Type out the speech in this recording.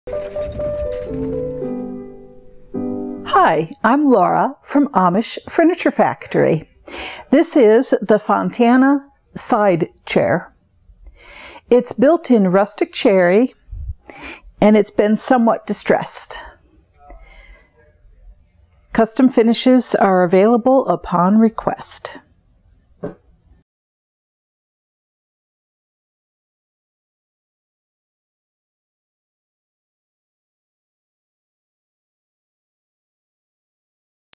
Hi, I'm Laura from Amish Furniture Factory. This is the Fontana side chair. It's built in rustic cherry and it's been somewhat distressed. Custom finishes are available upon request.